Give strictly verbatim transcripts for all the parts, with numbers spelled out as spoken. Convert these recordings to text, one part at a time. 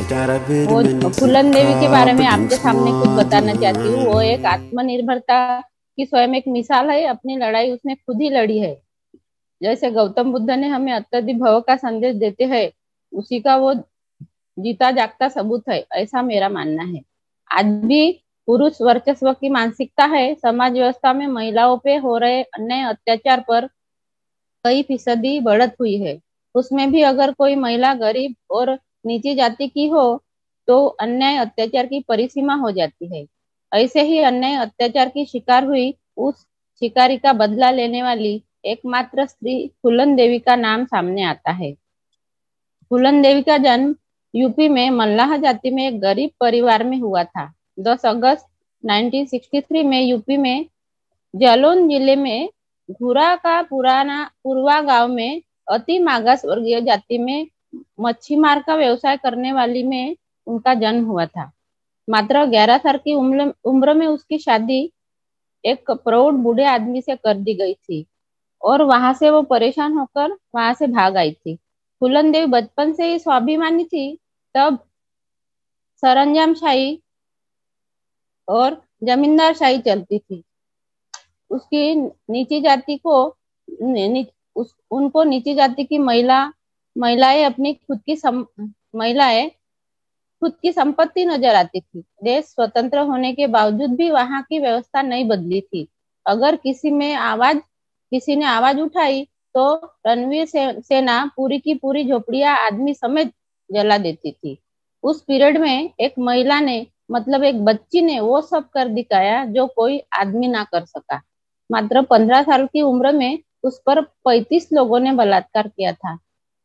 वो फूलन देवी के बारे में आपके सामने कुछ बताना चाहती हूँ। वो एक आत्मनिर्भरता की स्वयं एक मिसाल है। अपनी लड़ाई उसने खुद ही लड़ी है। जैसे गौतम बुद्ध ने हमें अत्यधिक भव का संदेश देते हैं, उसी का वो जीता जागता सबूत है, ऐसा मेरा मानना है। आज भी पुरुष वर्चस्व की मानसिकता है। समाज व्यवस्था में महिलाओं पे हो रहे अन्याय अत्याचार पर कई फीसदी बढ़त हुई है। उसमें भी अगर कोई महिला गरीब और नीची जाति की हो तो अन्याय अत्याचार की परिसीमा हो जाती है। ऐसे ही अन्याय अत्याचार की शिकार हुई उस शिकारी का बदला लेने वाली एकमात्र स्त्री फूलन देवी का नाम सामने आता है। फूलन देवी का जन्म यूपी में मल्लाह जाति में एक गरीब परिवार में हुआ था। दस अगस्त उन्नीस सौ तिरसठ में यूपी में जालौन जिले में घुरा का पुराना पूर्वा गांव में अति मागास वर्गीय जाति में मच्छी मार का व्यवसाय करने वाली में उनका जन्म हुआ था। मात्र ग्यारह साल की उम्र उम्र में उसकी शादी एक प्रौढ़ बूढ़े आदमी से कर दी गई थी और वहां से वो परेशान होकर वहां से भाग आई थी। फूलन देवी बचपन से ही स्वाभिमानी थी। तब सरंजामशाही और जमींदार शाही चलती थी। उसकी नीची जाति को नी, उस, उनको नीची जाति की महिला महिलाएं अपनी खुद की सम, महिलाएं खुद की संपत्ति नजर आती थी। देश स्वतंत्र होने के बावजूद भी वहां की व्यवस्था नहीं बदली थी। अगर किसी में आवाज किसी ने आवाज उठाई तो रणवीर से, सेना पूरी की पूरी झोपड़ियां आदमी समेत जला देती थी। उस पीरियड में एक महिला ने मतलब एक बच्ची ने वो सब कर दिखाया जो कोई आदमी ना कर सका। मात्र पंद्रह साल की उम्र में उस पर पैंतीस लोगों ने बलात्कार किया था।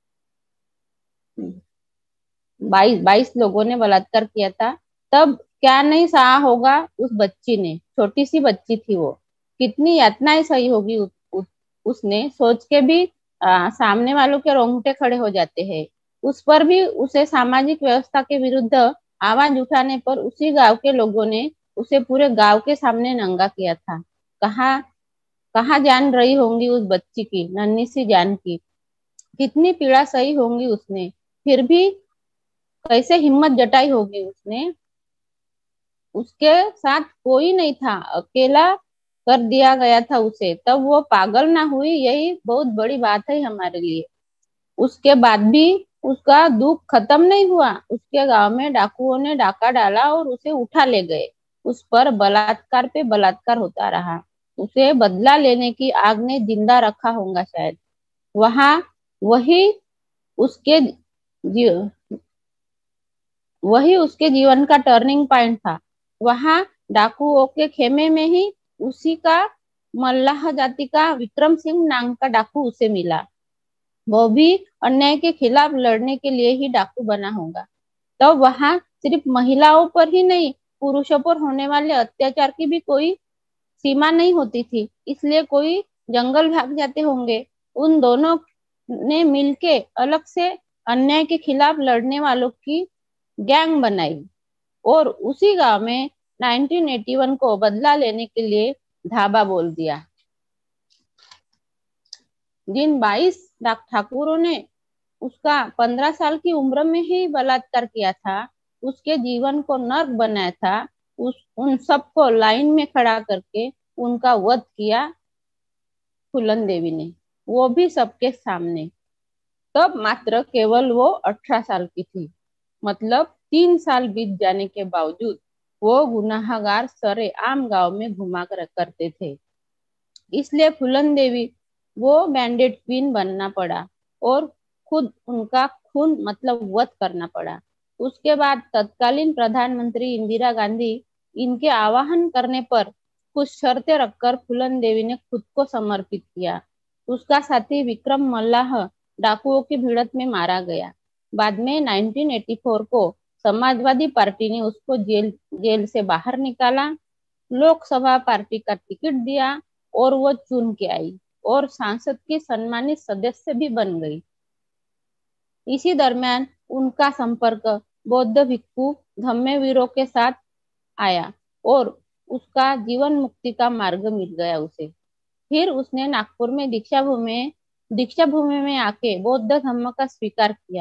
बाईस बाईस लोगों ने बलात्कार किया था। तब क्या नहीं सहा होगा उस बच्ची ने। छोटी सी बच्ची थी वो। कितनी यातनाएं सही होगी उस, उस, उसने सोच के भी आ, सामने वालों के रोंगटे खड़े हो जाते हैं। उस पर भी उसे सामाजिक व्यवस्था के विरुद्ध आवाज उठाने पर उसी गांव के लोगों ने उसे पूरे गांव के सामने नंगा किया था। कहा कहाँ जान रही होंगी उस बच्ची की नन्ही सी जान की। कितनी पीड़ा सही होंगी उसने, फिर भी कैसे हिम्मत जटाई होगी उसने। उसके साथ कोई नहीं था, अकेला कर दिया गया था उसे। तब वो पागल ना हुई, यही बहुत बड़ी बात है हमारे लिए। उसके बाद भी उसका दुख खत्म नहीं हुआ। उसके गांव में डाकुओं ने डाका डाला और उसे उठा ले गए। उस पर बलात्कार पे बलात्कार होता रहा। उसे बदला लेने की आग ने जिंदा रखा होगा शायद। वहां वही उसके जी, वही उसके जीवन का टर्निंग पॉइंट था। वहां डाकुओं के खेमे में ही उसी का मल्लाह जाति का विक्रम सिंह नाम का डाकू उसे मिला। वो भी अन्याय के खिलाफ लड़ने के लिए ही डाकू बना होगा। तो वहां सिर्फ महिलाओं पर ही नहीं, पुरुषों पर होने वाले अत्याचार की भी कोई सीमा नहीं होती थी। इसलिए कोई जंगल भाग जाते होंगे। उन दोनों ने मिलके अलग से अन्याय के खिलाफ लड़ने वालों की गैंग बनाई और उसी गांव में उन्नीस सौ इक्यासी को बदला लेने के लिए धाबा बोल दिया। जिन बाईस ठाकुरों ने उसका पंद्रह साल की उम्र में ही बलात्कार किया था, उसके जीवन को नर्क बनाया था, उस उन सबको लाइन में खड़ा करके उनका वध किया फूलन देवी ने, वो भी सबके सामने। तब मात्र केवल वो अठारह साल की थी। मतलब तीन साल बीत जाने के बावजूद वो गुनाहगार सरे आम गांव में घुमा कर करते थे। इसलिए फूलन देवी वो बैंडेड क्वीन बनना पड़ा और खुद उनका खून मतलब वध करना पड़ा। उसके बाद तत्कालीन प्रधानमंत्री इंदिरा गांधी इनके आह्वान करने पर कुछ शर्तें रखकर फूलन देवी ने खुद को समर्पित किया। उसका साथी विक्रम मल्लाह डाकुओं की भिड़ंत में मारा गया। बाद में उन्नीस सौ चौरासी को समाजवादी पार्टी ने उसको जेल जेल से बाहर निकाला, लोकसभा पार्टी का टिकट दिया और वो चुन के आई और सांसद की सम्मानित सदस्य भी बन गई। इसी दरमियान उनका संपर्क बौद्ध भिक्षु धम्मवीरों के साथ आया और उसका जीवन मुक्ति का मार्ग मिल गया उसे। फिर उसने नागपुर में दीक्षा भूमि दीक्षा भूमि में आके बौद्ध धर्म का स्वीकार किया।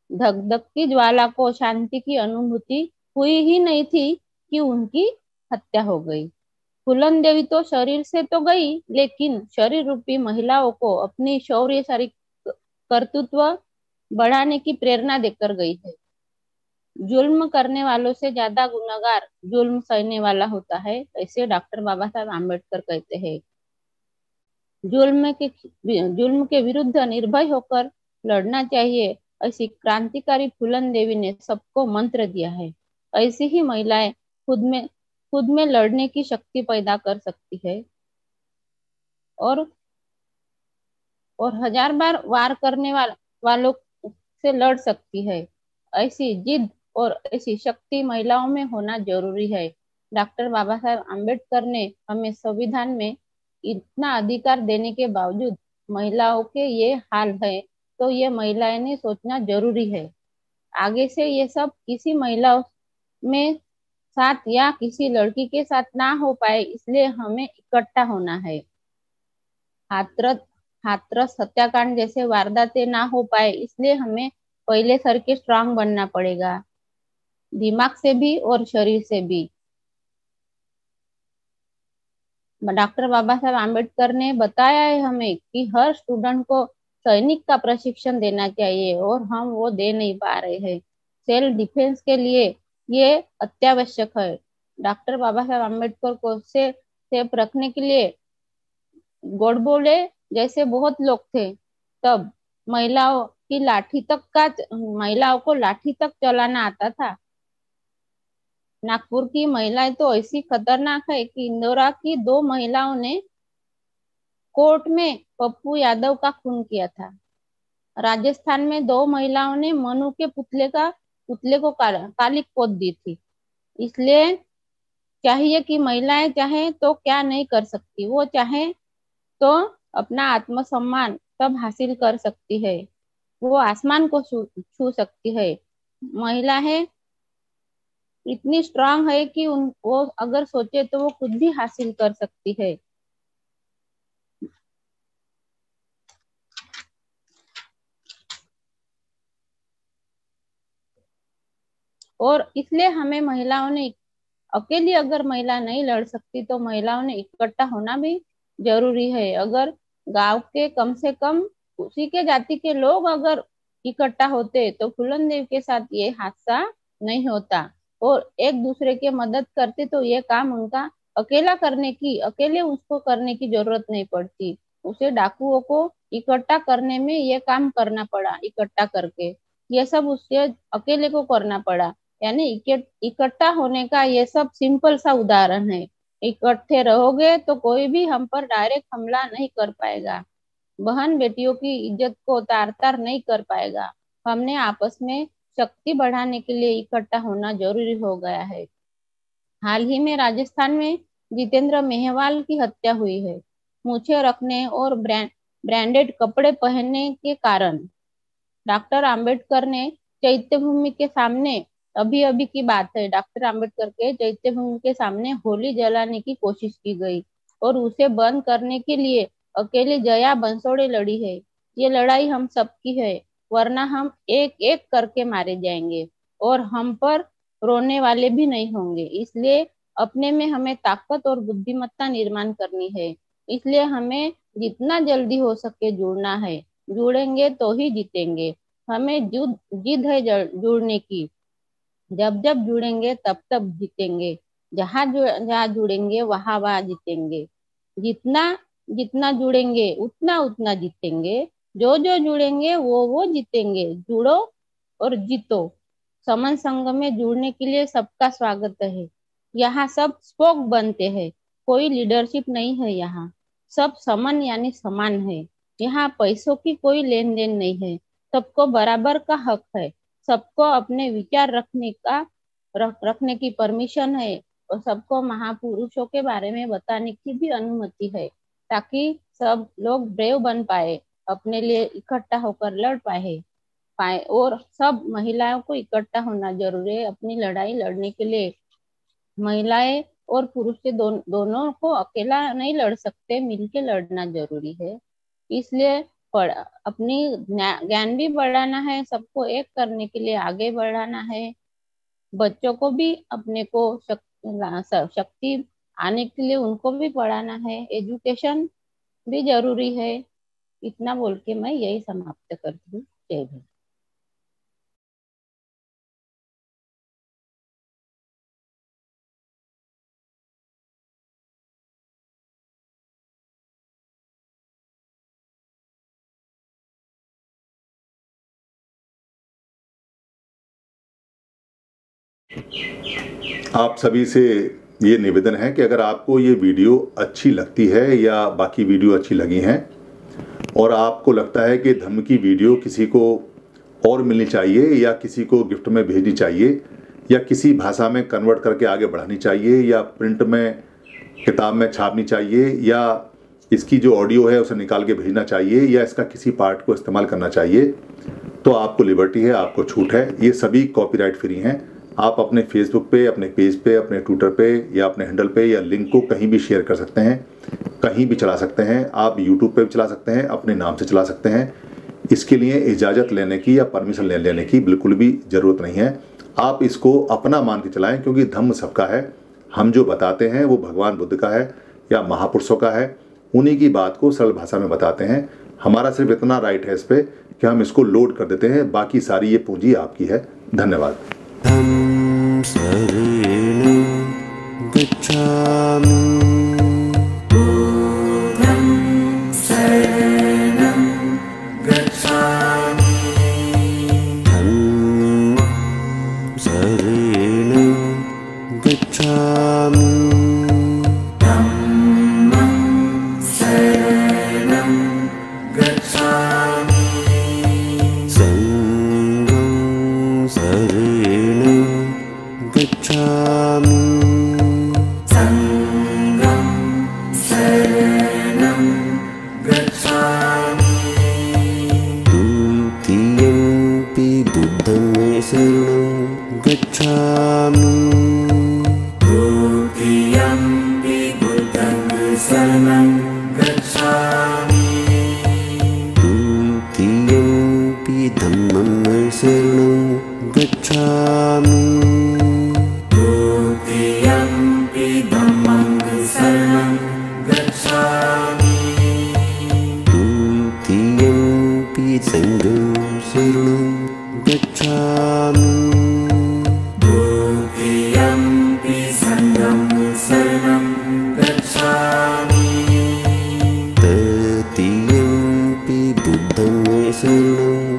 धक धक की ज्वाला को शांति की अनुभूति हुई ही नहीं थी कि उनकी हत्या हो गई। फूलन देवी तो शरीर से तो गई, लेकिन शरीर रूपी महिलाओं को अपनी शौर्यशाली कर्तृत्व बढ़ाने की प्रेरणा देकर गई है। जुल्म करने वालों से ज्यादा गुनहगार जुल्म सहने वाला होता है, ऐसे डॉक्टर बाबा साहब आम्बेडकर कहते हैं। जुल्म के जुल्म के विरुद्ध निर्भय होकर लड़ना चाहिए, ऐसी क्रांतिकारी फूलन देवी ने सबको मंत्र दिया है। ऐसी ही महिलाएं खुद में खुद में लड़ने की शक्ति पैदा कर सकती है और और हजार बार वार करने वाल, वालों से लड़ सकती है। ऐसी जिद और ऐसी शक्ति महिलाओं में होना जरूरी है। डॉक्टर बाबा साहब आम्बेडकर ने हमें संविधान में इतना अधिकार देने के बावजूद महिलाओं के ये हाल है, तो ये महिलाएं ने सोचना जरूरी है। आगे से ये सब किसी महिला में साथ या किसी लड़की के साथ ना हो पाए, इसलिए हमें इकट्ठा होना है। हाथरस हाथरस हत्याकांड जैसे वारदातें ना हो पाए, इसलिए हमें पहले सर के स्ट्रांग बनना पड़ेगा, दिमाग से भी और शरीर से भी। डॉक्टर बाबा साहब आम्बेडकर ने बताया है हमें कि हर स्टूडेंट को सैनिक का प्रशिक्षण देना चाहिए, और हम वो दे नहीं पा रहे हैं। सेल्फ डिफेंस के लिए ये अत्यावश्यक है। डॉक्टर बाबा साहब आम्बेडकर को से सेफ रखने के लिए गोडबोले जैसे बहुत लोग थे। तब महिलाओं की लाठी तक का महिलाओं को लाठी तक चलाना आता था। नागपुर की महिलाएं तो ऐसी खतरनाक है कि इंदौरा की दो महिलाओं ने कोर्ट में पप्पू यादव का खून किया था। राजस्थान में दो महिलाओं ने मनु के पुतले का पुतले को काली पोत दी थी। इसलिए चाहिए कि महिलाएं चाहे तो क्या नहीं कर सकती, वो चाहे तो अपना आत्मसम्मान सब हासिल कर सकती है, वो आसमान को छू छू सकती है। महिला है इतनी स्ट्रांग है कि उन वो अगर सोचे तो वो खुद भी हासिल कर सकती है। और इसलिए हमें महिलाओं ने अकेली अगर महिला नहीं लड़ सकती तो महिलाओं ने इकट्ठा होना भी जरूरी है। अगर गांव के कम से कम उसी के जाति के लोग अगर इकट्ठा होते तो फूलन देव के साथ ये हादसा नहीं होता, और एक दूसरे के मदद करते तो ये काम उनका अकेला करने की अकेले उसको करने की जरूरत नहीं पड़ती। उसे डाकुओं को इकट्ठा करने में ये काम करना पड़ा, इकट्ठा करके ये सब उसके अकेले को करना पड़ा। यानी इकट्ठा होने का ये सब सिंपल सा उदाहरण है। इकट्ठे रहोगे तो कोई भी हम पर डायरेक्ट हमला नहीं कर पाएगा, बहन बेटियों की इज्जत को तार तार नहीं कर पाएगा। हमने आपस में शक्ति बढ़ाने के लिए इकट्ठा होना जरूरी हो गया है। हाल ही में राजस्थान में जितेंद्र मेहवाल की हत्या हुई है, मूछें रखने और ब्रांड ब्रांडेड कपड़े पहनने के कारण। डॉक्टर आम्बेडकर ने चैत्य भूमि के सामने, अभी अभी की बात है, डॉक्टर आम्बेडकर के चैत्य भूमि के सामने होली जलाने की कोशिश की गई और उसे बंद करने के लिए अकेले जया बंसोड़े लड़ी है। ये लड़ाई हम सबकी है, वरना हम एक एक करके मारे जाएंगे और हम पर रोने वाले भी नहीं होंगे। इसलिए अपने में हमें ताकत और बुद्धिमत्ता निर्माण करनी है। इसलिए हमें जितना जल्दी हो सके जुड़ना है, जुड़ेंगे तो ही जीतेंगे। हमें जुद जिद है जुड़ने की, जब जब जुड़ेंगे तब तब जीतेंगे। जहां जहाँ जुड़ेंगे वहां वहां जीतेंगे। जितना जितना जुड़ेंगे उतना उतना जीतेंगे। जो जो जुड़ेंगे वो वो जीतेंगे। जुड़ो और जीतो। समन संघ में जुड़ने के लिए सबका स्वागत है। यहाँ सब स्पोक बनते हैं, कोई लीडरशिप नहीं है। यहाँ सब समन यानी समान है। यहाँ पैसों की कोई लेन देन नहीं है। सबको बराबर का हक है। सबको अपने विचार रखने का रख, रखने की परमिशन है, और सबको महापुरुषों के बारे में बताने की भी अनुमति है, ताकि सब लोग ब्रेव बन पाए, अपने लिए इकट्ठा होकर लड़ पाए पाए और सब महिलाओं को इकट्ठा होना जरूरी है अपनी लड़ाई लड़ने के लिए। महिलाएं और पुरुष से दो, दोनों को अकेला नहीं लड़ सकते, मिलके लड़ना जरूरी है। इसलिए पढ़ अपनी ज्ञान भी बढ़ाना है, सबको एक करने के लिए आगे बढ़ाना है। बच्चों को भी अपने को शक- शक्ति आने के लिए उनको भी पढ़ाना है। एजुकेशन भी जरूरी है। इतना बोल के मैं यही समाप्त करती हूँ। जय भीम। आप सभी से ये निवेदन है कि अगर आपको ये वीडियो अच्छी लगती है या बाकी वीडियो अच्छी लगी हैं और आपको लगता है कि धर्म की वीडियो किसी को और मिलनी चाहिए या किसी को गिफ्ट में भेजनी चाहिए या किसी भाषा में कन्वर्ट करके आगे बढ़ानी चाहिए या प्रिंट में किताब में छापनी चाहिए या इसकी जो ऑडियो है उसे निकाल के भेजना चाहिए या इसका किसी पार्ट को इस्तेमाल करना चाहिए, तो आपको लिबर्टी है, आपको छूट है। ये सभी कॉपीराइट फ्री हैं। आप अपने फेसबुक पे, अपने पेज पे, अपने ट्विटर पे या अपने हैंडल पे या लिंक को कहीं भी शेयर कर सकते हैं, कहीं भी चला सकते हैं। आप यूट्यूब पे भी चला सकते हैं, अपने नाम से चला सकते हैं। इसके लिए इजाज़त लेने की या परमिशन ले लेने की बिल्कुल भी ज़रूरत नहीं है। आप इसको अपना मान के चलाएं, क्योंकि धम्म सबका है। हम जो बताते हैं वो भगवान बुद्ध का है या महापुरुषों का है, उन्हीं की बात को सरल भाषा में बताते हैं। हमारा सिर्फ इतना राइट है इस पर कि हम इसको लोड कर देते हैं, बाकी सारी ये पूंजी आपकी है। धन्यवाद। धम्म शरणं गच्छामि। बुद्धं शरणं गच्छामि। धम्मं शरणं गच्छामि। धम्मं शरणं गच्छामि। संघं शरणं गच्छामि। संघं शरणं गच्छामि। द्वितीयंपि बुद्धं शरणं गच्छामि। द्वितीयंपि बुद्धं शरणं गच्छामि। द्वितीयंपि धम्मं शरणं गच्छामि। द्वितीयंपि धम्मं शरणं गच्छामि। द्वितीयंपि संघं शरणं गच्छामि। द्वितीयंपि संघं शरणं गच्छामि। तृतीयंपि बुद्धं शरणं